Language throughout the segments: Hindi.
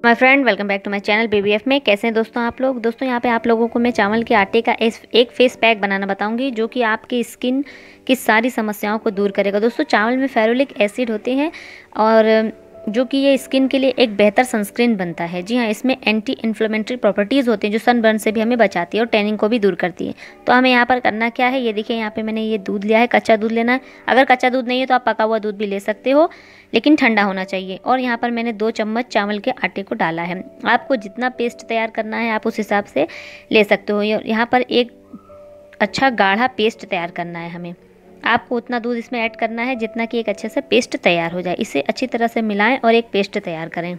My friend, welcome back to my channel BBF में। कैसे हैं दोस्तों आप लोग। दोस्तों यहाँ पे आप लोगों को मैं चावल के आटे का एक फेस पैक बनाना बताऊंगी जो कि आपकी स्किन की सारी समस्याओं को दूर करेगा। दोस्तों चावल में फेरुलिक एसिड होते हैं और जो कि ये स्किन के लिए एक बेहतर सनस्क्रीन बनता है। जी हाँ, इसमें एंटी इन्फ्लेमेटरी प्रॉपर्टीज़ होती हैं जो सनबर्न से भी हमें बचाती है और टैनिंग को भी दूर करती है। तो हमें यहाँ पर करना क्या है, ये देखिए यहाँ पे मैंने ये दूध लिया है, कच्चा दूध लेना है। अगर कच्चा दूध नहीं है तो आप पका हुआ दूध भी ले सकते हो, लेकिन ठंडा होना चाहिए। और यहाँ पर मैंने 2 चम्मच चावल के आटे को डाला है। आपको जितना पेस्ट तैयार करना है आप उस हिसाब से ले सकते हो। यहाँ पर एक अच्छा गाढ़ा पेस्ट तैयार करना है हमें। आपको उतना दूध इसमें ऐड करना है जितना कि एक अच्छे से पेस्ट तैयार हो जाए। इसे अच्छी तरह से मिलाएं और एक पेस्ट तैयार करें।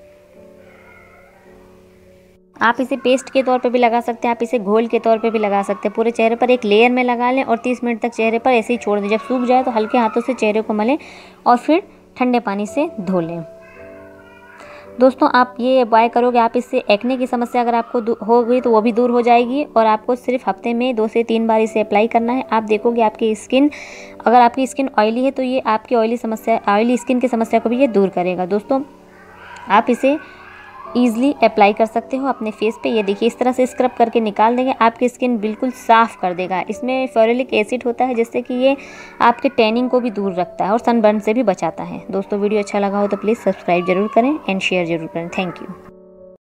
आप इसे पेस्ट के तौर पे भी लगा सकते हैं, आप इसे घोल के तौर पे भी लगा सकते हैं। पूरे चेहरे पर एक लेयर में लगा लें और 30 मिनट तक चेहरे पर ऐसे ही छोड़ दें। जब सूख जाए तो हल्के हाथों से चेहरे को मलें और फिर ठंडे पानी से धो लें। दोस्तों आप ये बाय करोगे, आप इससे एक्ने की समस्या अगर आपको हो गई तो वो भी दूर हो जाएगी। और आपको सिर्फ हफ्ते में 2 से 3 बार इसे अप्लाई करना है। आप देखोगे आपकी स्किन, अगर आपकी स्किन ऑयली है तो ये आपकी ऑयली स्किन की समस्या को भी ये दूर करेगा। दोस्तों आप इसे ईजिली अप्लाई कर सकते हो अपने फेस पे। ये देखिए इस तरह से स्क्रब करके निकाल देंगे, आपकी स्किन बिल्कुल साफ़ कर देगा। इसमें फेरुलिक एसिड होता है जिससे कि ये आपके टैनिंग को भी दूर रखता है और सनबर्न से भी बचाता है। दोस्तों वीडियो अच्छा लगा हो तो प्लीज़ सब्सक्राइब जरूर करें एंड शेयर जरूर करें। Thank you.